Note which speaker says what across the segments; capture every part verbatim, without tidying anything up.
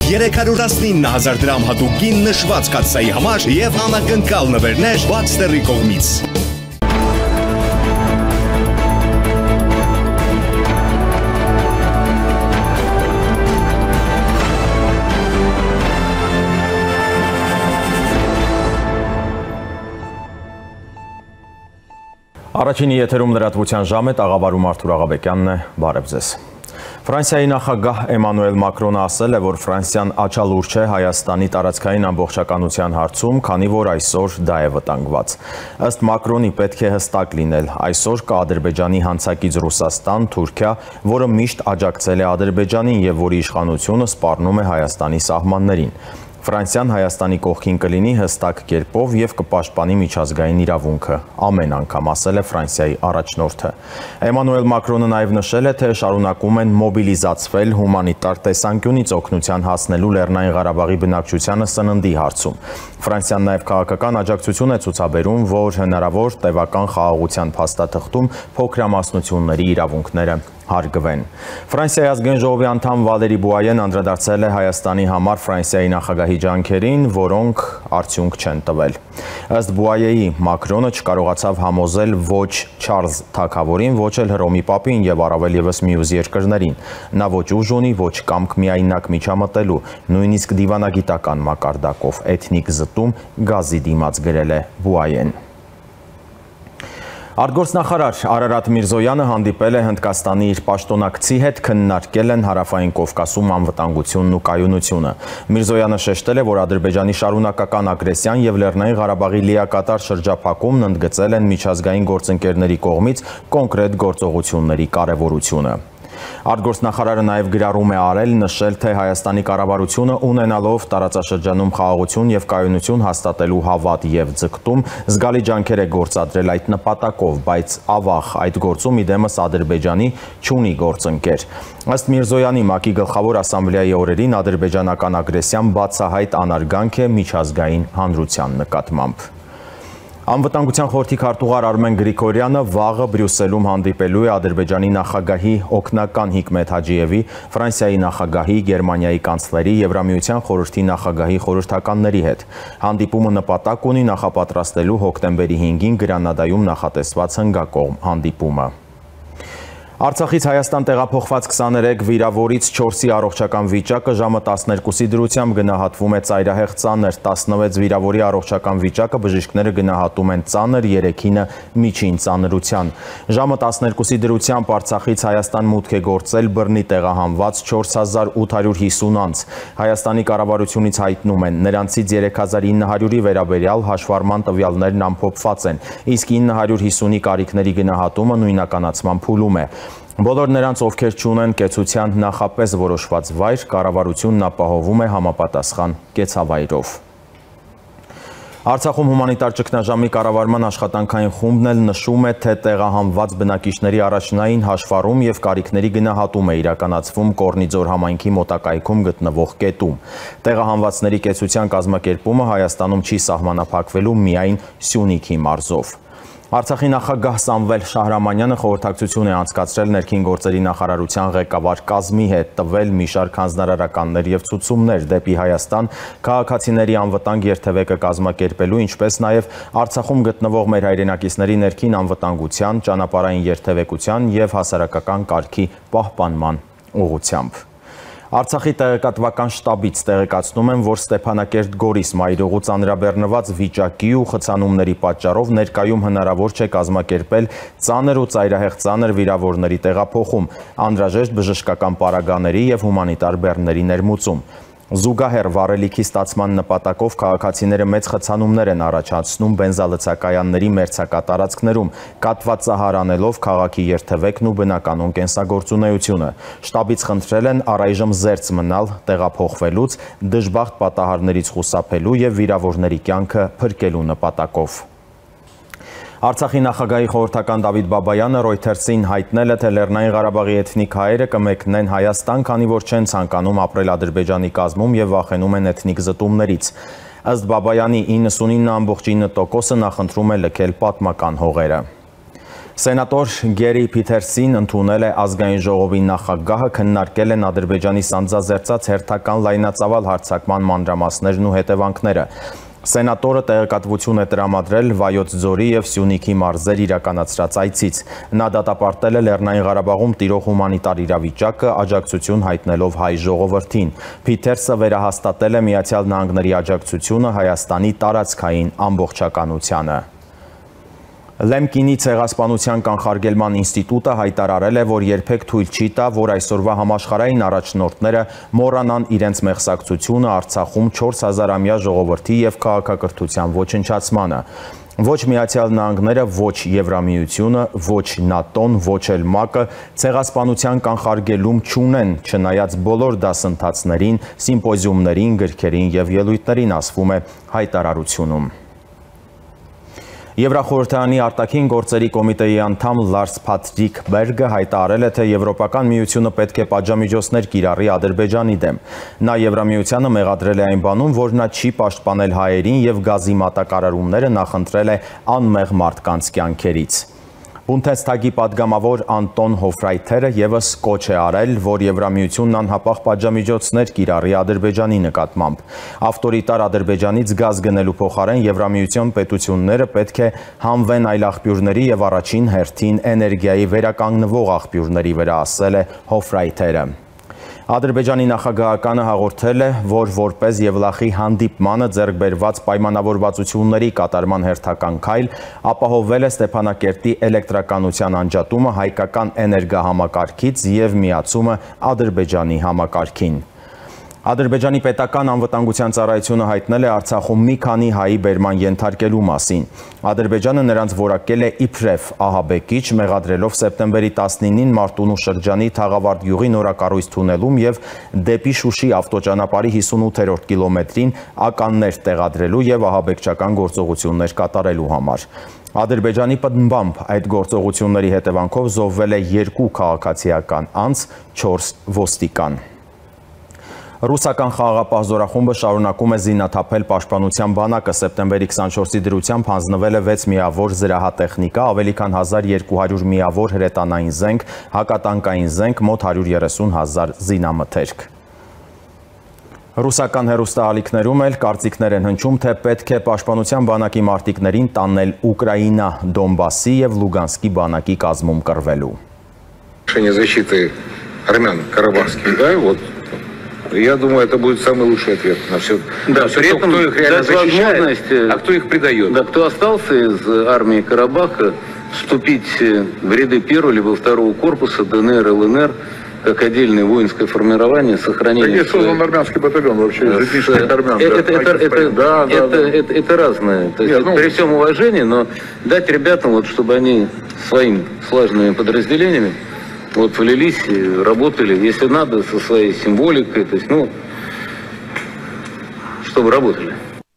Speaker 1: երեք հարյուր տասնինը հազար դրամ հատուկ նշված կաթսայի համար եւ անակնկալ նվերներ Baxter-ի կողմից։
Speaker 2: Առաջինի եթերում լրատվության ժամ է, տաղավարում Արթուր Աղաբեկյանն է, բարև ձեզ։ Ֆրանսիայի նախագահ Էմանուել Մակրոնը ասել է, որ Ֆրանսիան աչալուրջ է Հայաստանի տարածքային ամբողջականության հարցում, քանի որ այսօր դա է վտանգված։ Ըստ Մակրոնի պետք է հստակ լինել, այսօր կա Ադրբեջանի հանցակից Ռուսաստան, Թուրքիա, որը միշտ աջակցել է Ադրբեջանին եւ որի իշխանությունը սպառնում է Հայաստանի սահմաններին։ Ֆրանսիան Հայաստանի կողքին կլինի հստակ կերպով եւ կպաշտպանի միջազգային իրավունքը, ամեն անգամ, ասել է Ֆրանսիայի առաջնորդը։ Էմանուել Մակրոնը նաեւ նշել է, թե շարունակում են մոբիլիզացվել հումանիտար տեսանկյունից օգնության հասնելու Լեռնային Ղարաբաղի բնակչությանը սննդի հարցում։ Ֆրանսիան նաեւ քաղաքական աջակցություն է ցուցաբերում, որ հնարավոր տևական խաղաղության փաստաթղթում փոքրամասնությունների իրավունքները հարգվեն։ Ֆրանսիայի ազգային ժողովի անդամ Վալերի Բուայեն անդրադարձել է Հայաստանի համար Ֆրանսիայի նախագահի ջանքերին, որոնք արդյունք չեն տվել։ Ըստ Բուայեի, Մակրոնը չկարողացավ համոզել ոչ Չարլզ Թագավորին, ոչ էլ Հռոմի Պապին եւ առավել եւս մյուս երկրներին։ Նա ոչ ուժ ունի, ոչ կամք միայնակ միջամտելու, նույնիսկ դիվանագիտական մակարդակով էթնիկ զտում գազի դիմաց գրել է Բուայեն։ Արտգործնախարար Արարատ Միրզոյանը հանդիպել է Հնդկաստանի իր պաշտոնակցի հետ, քննարկել են Հարավային Կովկասում անվտանգությունն ու կայունությունը։ Միրզոյանը շեշտել է, որ Ադրբեջանի շարունակական ագրեսիան եւ Լեռնային Ղարաբաղի լիակատար շրջափակումն ընդգծել են միջազգային գործընկերների կողմից կոնկրետ գործողությունների կարեւորությունը։ Արտգործնախարարը նաև գրառում է արել, նշել, թե Հայաստանի կառավարությունը ունենալով տարածաշրջանում խաղաղություն եւ կայունություն հաստատելու հավատ եւ ձգտում, զգալի ջանքեր է գործադրել այդ նպատակով, բայց ավաղ այդ գործում իդեմս Ադրբեջանի չունի գործընկեր։ Ըստ Միրզոյանի, ՄԱԿ-ի գլխավոր ասամբլեայի օրերին ադրբեջանական ագրեսիան բացահայտ անարգանք է միջազգային հանրության նկատմամբ։ Անվտանգության խորհրդի քարտուղար Արմեն Գրիգորյանը վաղը Բրյուսելում հանդիպելու է Ադրբեջանի նախագահի օգնական Հիկմետ Հաջիևի, Ֆրանսիայի նախագահի, Գերմանիայի կանցլերի, Եվրամիության խորհրդի նախագահի խորհրդականների հետ։ Հանդիպումը նպատակ ունի նախապատրաստելու հոկտեմբերի հինգին Գրանադայում նախատեսված հնգակողմ հանդիպումը։ Արցախից Հայաստան տեղափոխված քսաներեք վիրավորից չորսի առողջական վիճակը ժամը տասներկուսի դրությամբ գնահատվում է ծայրահեղ ծանր, տասնվեց վիրավորի առողջական վիճակը բժիշկները գնահատում են ծանր, երեքինը միջին ծանրության։ Ժամը տասներկուսի դրությամբ Արցախից Հայաստան մուտք է գործել բռնի տեղահանված չորս հազար ութ հարյուր հիսուն անձ։ Հայաստանի կառավարությունից հայտնում են, նրանցից երեք հազար ինը հարյուրի վերաբերյալ հաշվառման տվյալներն ամփոփված են, իսկ ինը հարյուր հիսունի կարիքների գնահատումը նույնականացման փուլում է։ Բոլոր նրանց, ովքեր չունեն կեցության նախապես որոշված վայր, կառավարությունն ապահովում է համապատասխան կեցավայրով։ Արցախում հումանիտար ճգնաժամի կառավարման աշխատանքային խումբն էլ նշում է, թե տեղահանված բնակիչների առաջնային հաշվառում եւ կարիքների գնահատում է իրականացվում Կորնիձոր համայնքի մոտակայքում գտնվող կետում։ Տեղահանվածների կեցության կազմակերպումը Հայաստանում չի սահմանափակվելու միայն Սյունիքի մարզով։ Արցախի նախագահ Սամվել Շահրամանյանը խորհրդակցություն է անցկացրել ներքին գործերի նախարարության ղեկավար կազմի հետ, տվել մի շարք հանձնարարականներ եւ ցուցումներ դեպի Հայաստան, քաղաքացիների անվտանգ երթևեկը կազմակերպելու, ինչպես նաեւ Արցախում գտնվող մեր հայրենակիցների ներքին անվտանգության, ճանապարհային երթևեկության եւ հասարակական կարգի պահպանման ուղղությամբ։ Արցախի տեղեկատվական շտաբից տեղեկացնում են, որ Ստեփանակերտ-Գորիս մայրուղու ծանրաբեռնված վիճակի ու խցանումների պատճառով ներկայում հնարավոր չէ կազմակերպել ծանր ու ծայրահեղ ծանր վիրավորների տեղափոխում, անհրաժեշտ բժշկական պարագաների եւ հումանիտար բեռների ներմուծում։ Զուգահեռ վառելիքի ստացման նպատակով քաղաքացիները մեծ խցանումներ են առաջացնում բենզալցակայանների մերձակատարածքներում, կատվածահար անելով քաղաքի երթևեկն ու բնականոն կենսագործունեությունը։ Շտաբից խնդրել են առայժմ զերծ մնալ տեղափոխվելուց, դժբախտ պատահարներից խուսափելու եւ վիրավորների կյանքը փրկելու նպատակով։ Արցախի նախագահի խորհրդական Դավիթ Բաբայանը Reuters-ին հայտնել է, թե Լեռնային Ղարաբաղի էթնիկ հայերը կմեկնեն Հայաստան, քանի որ չեն ցանկանում ապրել Ադրբեջանի կազմում եւ վախենում են էթնիկ զտումներից։ Ըստ Բաբայանի իննսունինը ամբողջ ինը տոկոսը նախընտրում է լքել պատմական հողերը։ Սենատոր Գերի Փիթերսին ընդունել է ազգային ժողովի նախագահը, քննարկել են Ադրբեջանի սանձազերծած հերթական լայնածավալ հարձակման մանրամասներն ու հետևանքները։ Սենատորը տեղեկատվություն է տրամադրել Վայոց ձորի և Սյունիքի մարզեր իրականացրած այցից։ Նա դատապարտել է Լեռնային Ղարաբաղում տիրող հումանիտար իրավիճակը, աջակցություն հայտնելով հայ ժողովրդին։ Փիթերսը վերահաստատել է Միացյալ Նահանգների աջակցությունը Հայաստանի տարածքային ամբողջականությանը։ Լեմկինի ցեղասպանության կանխարգելման ինստիտուտը հայտարարել է, որ երբեք թույլ չի տա, որ այսօրվա համաշխարհային առաջնորդները մոռանան իրենց մեղսակցությունը Արցախում չորս հազարամյա ժողովրդի և քաղաքակրթության ոչնչացմանը։ Ոչ Միացյալ Նահանգները, ոչ Եվրամիությունը, ոչ ՆԱՏՕ-ն, ոչ էլ ՄԱԿ-ը ցեղասպանության կանխարգելում չունեն, չնայած բոլոր դասընթացներին, սիմպոզիումներին, գրքերին և ելույթներին, ասվում է հայտարարությունում։ Եվրախորհրդարանի արտաքին գործերի կոմիտեի անդամ Լարս Փատրիկ Բերգը հայտարարել է, թե Եվրոպական միությունը պետք է պատժամիջոցներ կիրառի Ադրբեջանի դեմ։ Նա Եվրամիությանը մեղադրել է այն բանում, որ նա չի պաշտպանել հայերին և գազի մատակարարումները նախընտրել է անմեղ մարդկանց կյանքերից։ Բունդեսթագի падգամավոր Անտոն Հոֆրայթերը ևս կոչ է արել, որ Եվրամիությունն անհապաղ պատժամիջոցներ կիրառի Ադրբեջանի նկատմամբ։ Ավտորիտար Ադրբեջանից գազ գնելու փոխարեն Եվրամիության պետությունները պետք է հանվեն այլ աղբյուրների և առաջին հերթին էներգիայի վերականգնվող աղբյուրների վրա, ասել է Հոֆրայթերը։ Ադրբեջանի նախագահականը հաղորդել է, որ որպես Եվլախի հանդիպմանը ձեռք բերված պայմանավորվածությունների կատարման հերթական քայլ ապահովվել է Ստեփանակերտի էլեկտրականության անջատումը հայկական էներգահամակարգից և միացումը Ադրբեջանի համակարգին։ Ադրբեջանի պետական անվտանգության ծառայությունը հայտնել է Արցախում մի քանի հայի բերման ենթարկելու մասին։ Ադրբեջանը նրանց որակել է իբրև ահաբեկիչ, մեղադրելով սեպտեմբերի տասնինին Մարտունու շրջանի Թաղավարտ գյուղի նորակառույց թունելում և դեպի Շուշի ավտոճանապարհի հիսունութերորդ կիլոմետրին ականներ տեղադրելու և ահաբեկչական գործողություններ կատարելու համար։ Ադրբեջանի պնդմամբ այդ գործողությունների հետևանքով զոհվել է երկու քաղաքացիական անձ, չորս ոստիկան։ Ռուսական խաղաղապահ զորախումբը շարունակում է զինաթափել պաշտպանության բանակը, սեպտեմբերի քսանչորսի դրությամբ հանձնվել է վեց միավոր զրահատեխնիկա, ավելի քան հազար երկու հարյուր միավոր հրետանային զենք, հակատանկային զենք, մոտ հարյուր երեսուն հազար զինամթերք։ Ռուսական հեռուստաալիքներում էլ կարծիքներ են հնչում, թե պետք է պաշտպանության բանակի մարտիկներին տանել Ուկրաինա, Դոնբասի և Լուգանսկի բանակի կազմում կռվելու։
Speaker 3: Я думаю, это будет самый лучший ответ на все. Да, на все при этом, кто их реально защищает, а кто их предает.
Speaker 4: Да, кто остался из армии Карабаха, вступить в ряды первого либо второго корпуса ДНР, ЛНР, как отдельное воинское формирование, сохранение...
Speaker 3: Да нет, создан армянский батальон вообще, из этнических армян.
Speaker 4: Это, это, это, это, да, это, да, это, это, это разное. То есть, нет, ну... При всем уважении, но дать ребятам, вот, чтобы они своими слаженными подразделениями вот влились и работали, если надо, со своей символикой, то есть, ну, чтобы работали.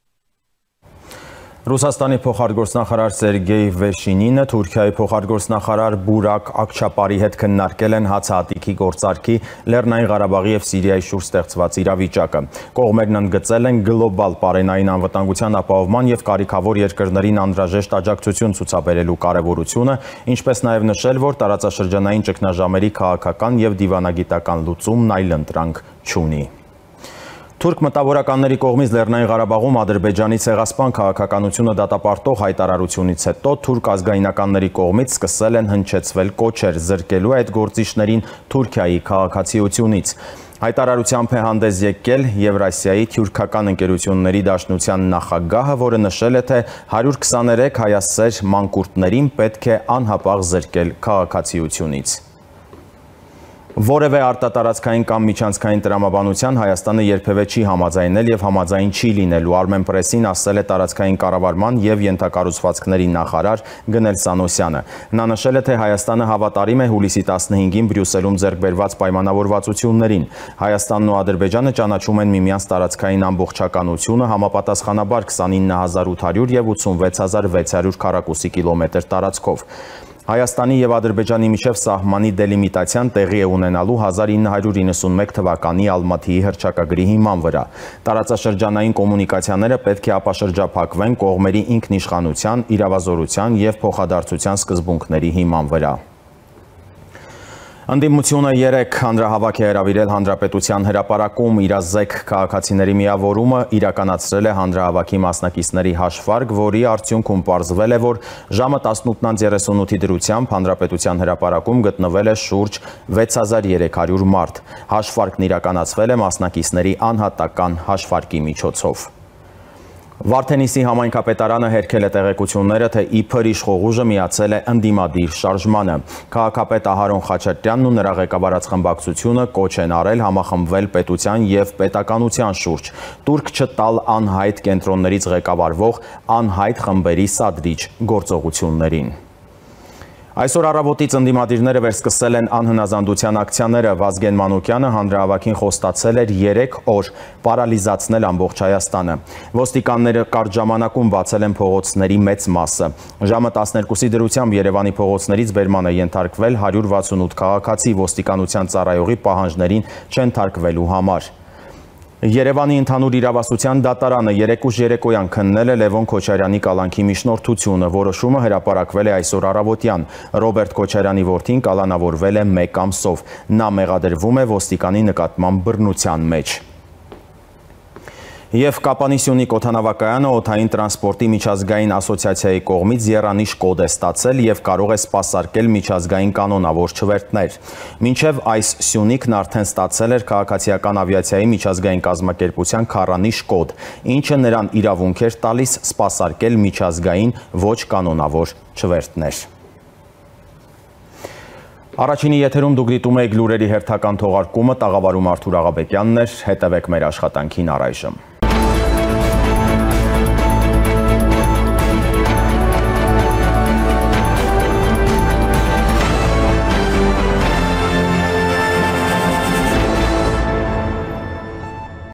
Speaker 2: Ռուսաստանի փոխարգործնախարար Սերգեյ Վեշինինը Թուրքիայի փոխարգործնախարար Բուրակ Ակչապարի հետ քննարկել են հացահատիկի գործարքի, Լեռնային Ղարաբաղի և Սիրիայի շուրջ ստեղծված իրավիճակը։ Կողմերն ընդգծել են գլոբալ պարենային անվտանգության ապահովման և կարիքավոր երկրներին անհրաժեշտ աջակցություն ցուցաբերելու կարևորությունը, ինչպես նաև նշել, որ տարածաշրջանային ճգնաժամերի քաղաքական և դիվանագիտական լուծումն այլընտրանք չունի։ Թուրք մտավորականների կողմից Լեռնային Ղարաբաղում Ադրբեջանի ցեղասպան քաղաքականությունը դատապարտող հայտարարությունից հետո թուրք ազգայնականների կողմից սկսել են հնչեցվել կոչեր զրկելու այդ գործիչներին Թուրքիայի քաղաքացիությունից։ Հայտարարությամբ է հանդես եկել Եվրասիայի թյուրքական ընկերությունների դաշնության նախագահը, որը նշել է, թե հարյուր քսաներեք հայասեր մանկուրտներին պետք է անհապաղ զրկել քաղաքացիությունից։ Որևէ արտատարածքային կամ միջանցքային տրամաբանության Հայաստանը երբևէ չի համաձայնել և համաձայն չի լինելու, Armenpress-ին ասել է տարածքային կառավարման և ենթակառուցվածքների նախարար Գնել Սանոսյանը։ Նա նշել է, թե Հայաստանը հավատարիմ է հուլիսի տասնհինգին Բրյուսելում ձեռք բերված պայմանավորվածություններին։ Հայաստանն ու Ադրբեջանը ճանաչում են միմյանց տարածքային ամբողջականությունը համապատասխանաբար քսանինը հազար ութ հարյուր և ութսունվեց հազար վեց հարյուր քառակուսի կիլոմետր տարածքով։ Հայաստանի եւ Ադրբեջանի միջև սահմանի դելիմիտացիան տեղի է ունենալու հազար ինը հարյուր իննսունմեկ թվականի Ալմաթիի հռչակագրի հիման վրա։ Տարածաշրջանային կոմունիկացիաները պետք է ապաշրջափակվեն կողմերի ինքնիշխանության, իրավազորության եւ փոխադարձության սկզբունքների հիման վրա։ Ընդդիմությունը երեք հանրահավաք է հրավիրել Հանրապետության հրապարակում, իրազեկ քաղաքացիների միավորումը իրականացրել է հանրահավաքի մասնակիցների հաշվարկ, որի արդյունքում պարզվել է, որ ժամը տասնութ երեսունութի դրությամբ Հանրապետության հրապարակում գտնվել է շուրջ վեց հազար երեք հարյուր մարդ։ Հաշվարկն իրականացվել է մասնակիցների անհատական հաշվարկի միջոցով։ Վարդենիսի համայնքապետարանը հերքել է տեղեկությունները, թե իբր իշխող ուժը միացել է ընդդիմադիր շարժմանը։ Քաղաքապետ Ահարոն Խաչատրյանն ու նրա ղեկավարած խմբակցությունը կոչ են արել համախմբվել պետության եւ պետականության շուրջ, տուրք չտալ անհայտ կենտրոններից ղեկավարվող անհայտ խմբերի սադրիչ գործողություններին։ Այսօր առավոտից ընդդիմադիրները վերսկսել են անհնազանդության ակցիաները։ Վազգեն Մանուկյանը հանրահավաքին խոստացել էր երեք օր պարալիզացնել ամբողջ Հայաստանը։ Ոստիկանները կարճ ժամանակում բացել են փողոցների մեծ մասը։ Ժամը տասներկուսի դրությամբ Երևանի փողոցներից բերման է ենթարկվել հարյուր վաթսունութ քաղաքացի ոստիկանության ծառայողի պահանջներին չենթարկվելու համար։ Երևանի ընդհանուր իրավասության դատարանը երեկուշ երեկոյան քննել է Լևոն Քոչարյանի կալանքի միջնորդությունը, որոշումը հրապարակվել է այսօր առավոտյան։ Ռոբերտ Քոչարյանի որդին կալանավորվել է մեկ ամսով։ Նա մեղադրվում է ոստիկանի նկատմամբ բռնության մեջ։ Եվ Կապանի Սյունիք օդանավակայանը օդային տրանսպորտի միջազգային ասոցիացիայի կողմից եռանիշ կոդ է ստացել եւ կարող է սպասարկել միջազգային կանոնավոր չվերթներ։ Մինչև այս Սյունիքն արդեն ստացել էր քաղաքացիական ավիացիայի միջազգային կազմակերպության քառանիշ կոդ, ինչը նրան իրավունք էր տալիս սպասարկել միջազգային ոչ կանոնավոր չվերթներ։ Առաջինի եթերում դուք դիտում եք լուրերի հերթական թողարկումը, տաղավարում Արթուր Աղաբեկյանն էր, հետևեք մեր աշխատանքին առայժմ։